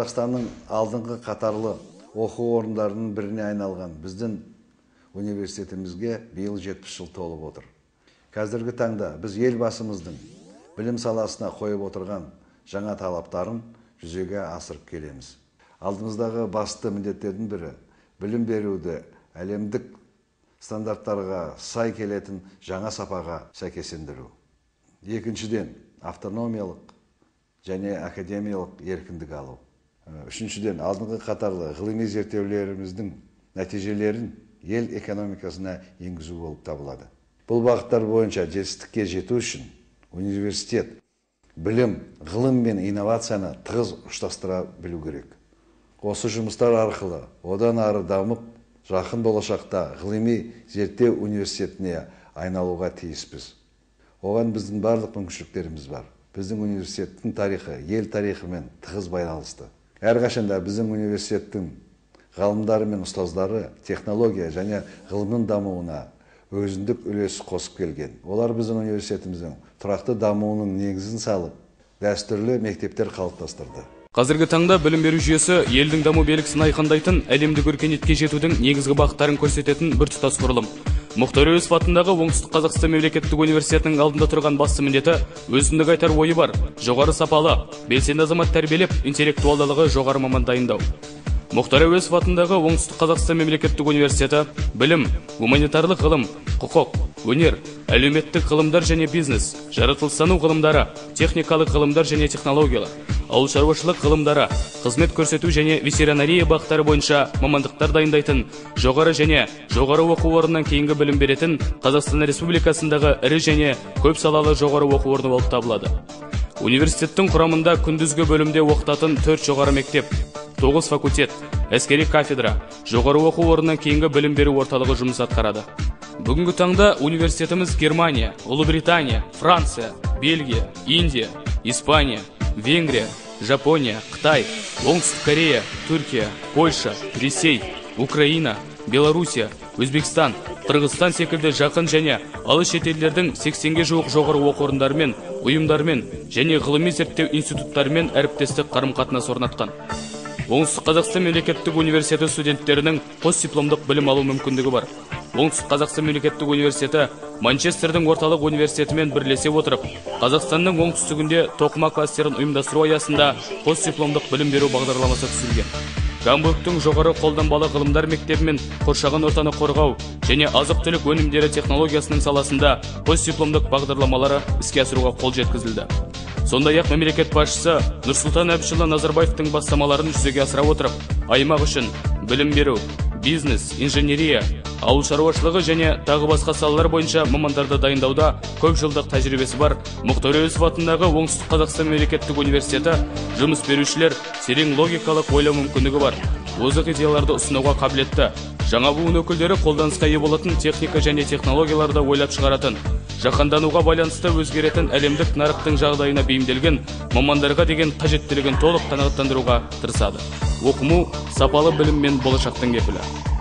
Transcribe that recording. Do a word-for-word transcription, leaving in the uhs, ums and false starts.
Қазақстанның алдыңғы қатарлы оқу орындарының біріне айналған біздің университетімізге биыл жетпіс жыл толып отыр. Қазіргі таңда біз елбасымыздың білім саласына қойып отырған жаңа талаптарын жүзеге асырып келеміз. Алдымыздағы басты міндеттердің бірі білім беруді әлемдік стандарттарға сай келетін жаңа сапаға сәйкестендіру. Екіншіден, автономиялық және академиялық еркіндік алу. Үшіншіден, алдыңғы қатарлы ғылыми зерттеулеріміздің нәтижелерін ел экономикасына енгізу болып табылады. Бұл бағыттар бойынша жетістікке жету үшін университет білім, ғылым мен инновацияны тығыз ұштастыра білу керек. Осы жұмыстар арқылы одан ары дамып, жақын болашақта ғылыми зерттеу университетіне айналуға тиіспіз. Оған біздің барлық мүмкіншіліктеріміз бар. Біздің университеттің тарихы ел тарихымен тығыз байланысты. Әрқашанда біздің университеттің ғалымдары мен ұстаздары технология және ғылымның дамуына өзіндік үлес қосып келген. Олар біздің университетіміздің тұрақты дамуының негізін салып, дәстүрлі мектептер қалыптастырды. Қазіргі таңда білім беру жүйесі елдің даму белгісін айқындайтын, әлемдік өркениетке жетудің негізгі бағыттарын көрсететін біртұтас құрылым. Мұхтар Әуезов атындағы Оңтүстік Қазақстан мемлекеттік университетінің алдында тұрған басты міндеті өзіндік айтар ойы бар, жоғары сапалы, белсенді азамат тәрбиелеп, интеллектуалдылығы жоғары маман дайындау. Мұхтар Әуезов атындағы Оңтүстік Қазақстан мемлекеттік университеті білім, гуманитарлық ғылым, құқық, өнер, әлеуметтік ғылымдар және бизнес, жаратылыстану ғылымдары, техникалық ғылымдар және технологиялар, ауыл шаруашылық ғылымдары, қызмет көрсету және ветеринария бағыттары бойынша мамандықтар дайындайтын, жоғары және жоғары оқу орнынан кейінгі білім беретін Қазақстан Республикасындағы ірі және көп салалы жоғары оқу орны болып табылады. Университеттің құрамында күндізгі бөлімде оқытатын төрт жоғары мектеп, тоғыз факультет, әскери кафедра, жоғары оқу орнынан кейінгі білім беру орталығы жұмыс атқарады. Бүгінгі таңда университетіміз Германия, Ұлыбритания, Франция, Бельгия, Индия, Испания, Венгрия, Жапония, Қытай, Оңтүстік Корея, Түркия, Польша, Ресей, Украина, Белоруссия, Өзбекстан, Қырғызстан секілді жақын және алыс шетелдердің сексенге жуық жоғары оқу орындарымен, ұйымдармен және ғылыми зерттеу институттарымен әріптестік қарым-қатынас орнатқан. Оңтүстік Қазақстан мемлекеттік университеті студенттерінің постдипломдық білім алу мүмкіндігі бар. Оңтүстік Қазақстан мемлекеттік университеті Манчестердің орталық университетімен бірлесе отырып, Қазақстанның оңтүстігінде тоқыма кластерін ұйымдастыру аясында постдипломдық білім беру бағдарламасы түсірілген. Гамбургтің жоғары қолданбалы ғылымдар мектебімен қоршаған ортаны қорғау және азық-түлік өнімдері технологиясының саласында постдипломдық бағдарламалары іске асыруға қол жеткізілді. Сондай-ақ мемлекет басшысы Нұрсұлтан Әбішұлы Назарбаевтың бастамаларын жүзеге асыра отырып, аймақ үшін білім беру, бизнес, инженерия, ауыл шаруашылығы және тағы басқа салалар бойынша мамандарды дайындауда көп жылдық тәжірибесі бар Мұхтар Әуезов атындағы Оңтүстік Қазақстан мемлекеттік университеті жұмыс берушілер терең логикалық ойлау мүмкіндігі бар, озық идеяларды ұсынуға қабілетті, жаңа буын өкілдері қолданысқа ие болатын техника және технологияларды ойлап шығаратын, жаһандануға байланысты өзгеретін әлемдік нарықтың жағдайына бейімделген мамандарға деген қажеттілігін толық қанағаттандыруға тырысады. Оқыму сапалы білім мен болашақтың кепілі.